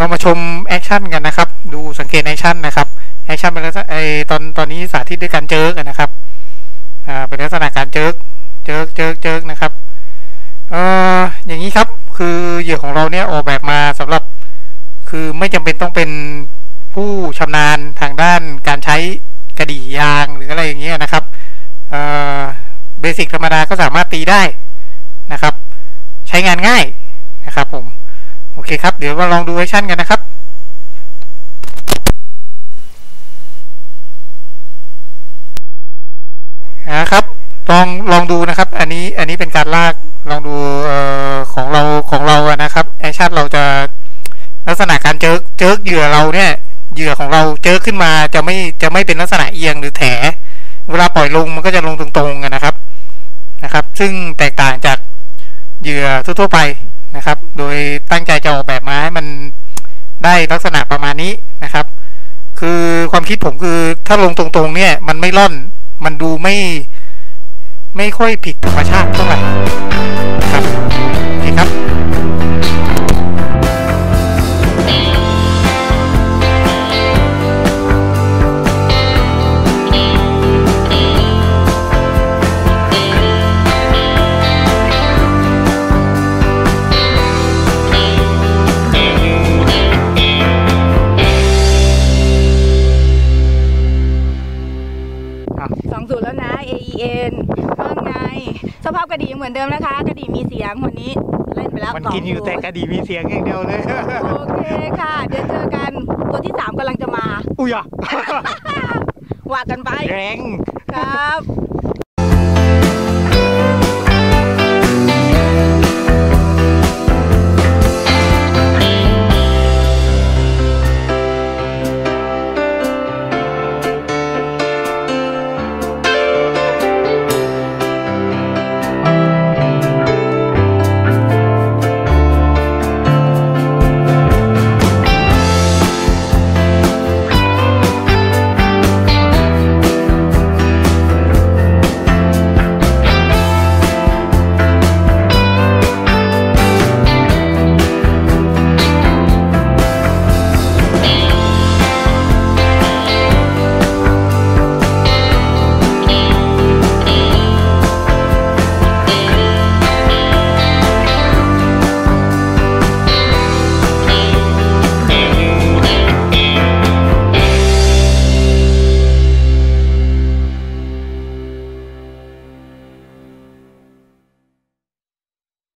เรามาชมแอคชั่นกันนะครับดูสังเกตแอคชั่นนะครับแอคชั่นเป็นลักษณะตอนนี้สาธิตด้วยการเจิกนะครับเป็นลักษณะการเจิกนะครับอย่างนี้ครับคือเหยื่อของเราเนี่ยออกแบบมาสำหรับคือไม่จำเป็นต้องเป็นผู้ชำนาญทางด้านการใช้กระดี่ยางหรืออะไรอย่างเงี้ยนะครับเบสิกธรรมดาก็สามารถตีได้นะครับใช้งานง่ายนะครับผมโอเคครับเดี๋ยวมาลองดูแอคชั่นกันนะครับนะครับลองดูนะครับอันนี้เป็นการลากลองดูของเรานะครับแอคชั่นเราจะลักษณะการเจิกเหยื่อเราเนี่ยเหยื่อของเราเจิกขึ้นมาจะไม่เป็นลักษณะเอียงหรือแถเวลาปล่อยลงมันก็จะลงตรงๆนะครับซึ่งแตกต่างจากเหยื่อทั่วๆไปนะครับโดยตั้งใจจะออกแบบมาให้มันได้ลักษณะประมาณนี้นะครับคือความคิดผมคือถ้าลงตรงๆเนี่ยมันไม่ล่อนมันดูไม่ค่อยผิดธรรมชาติเท่าไหร่ครับโอเคครับ 2-0แล้วนะ AEN ว่าไงสภาพกระดี่เหมือนเดิมนะคะกระดี่มีเสียงวันนี้เล่นไปแล้วมันกินอยู่แต่กระดี่มีเสียงอย่างเดียวเลยโอเคค่ะเดี๋ยวเจอกันตัวที่3กำลังจะมาอุ้ยอ่ะว่ากันไปแรงครับ